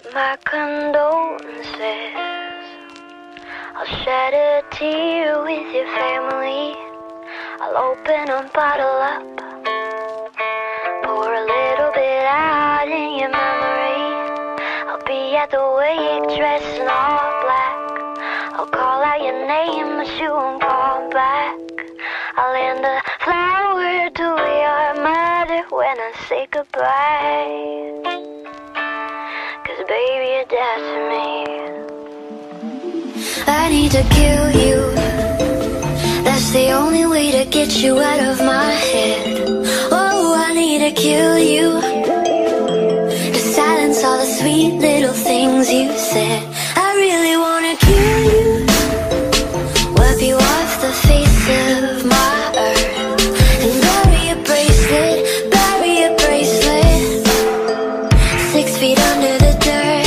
My condolences. I'll shed a tear with your family. I'll open a bottle up, pour a little bit out in your memory. I'll be at the wake dressed in all black. I'll call out your name but you won't call back. I'll hand a flower to your mother when I say goodbye. 'Cause baby, you're dead to me. I need to kill you. That's the only way to get you out of my head. Oh, I need to kill you, to silence all the sweet little things you said. I really wanna kill you, wipe you off the face of my earth, and bury a bracelet, 6 feet under the dirt.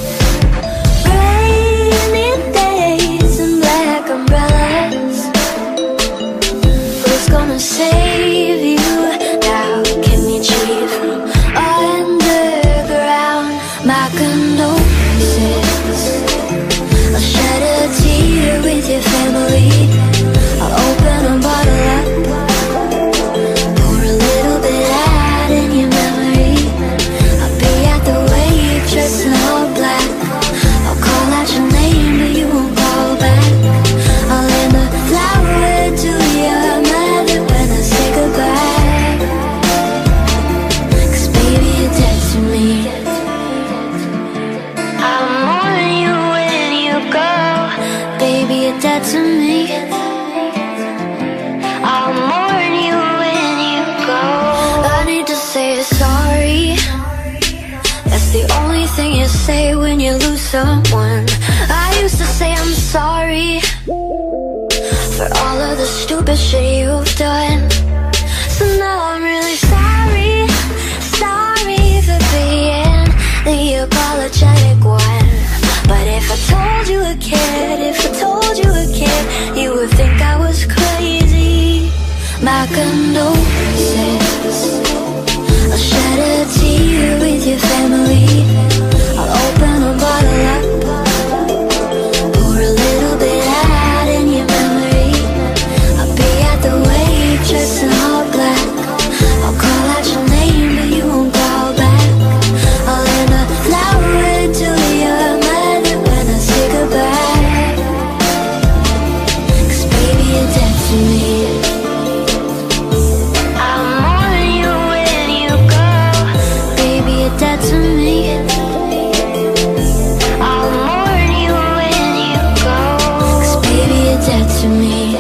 Rainy days and black umbrellas. Who's gonna save you now? Give me cheap from underground. My condolences. I'll shed a tear with your family. I'll open a bottle up, pour a little bit out in your memory. I'll be at the wake dressed in all black. I'll call out your name but you won't call back. I'll hand a flower to your mother when I say goodbye. 'Cause baby, you're dead to me. I'll mourn you when you go. Baby, you're dead to me. I'll mourn you when you go. I need to say sorry. That's the only thing you say when you lose someone. I used to say I'm sorry for all of the stupid shit you've done. So now I'm really sorry, sorry for being the apologetic one. But if I told you again, you would think I was crazy. My condolences. I'll shed a tear with your family. I'll open a bottle up, pour a little bit out in your memory. I'll be at the wake dressed in all black. I'll call out your name but you won't call back. I'll hand a flower to your mother when I say goodbye. 'Cause baby, you're dead to me. I'll mourn you when you go. Baby, you're dead to me. I'll mourn you when you go. 'Cause baby, you're dead to me.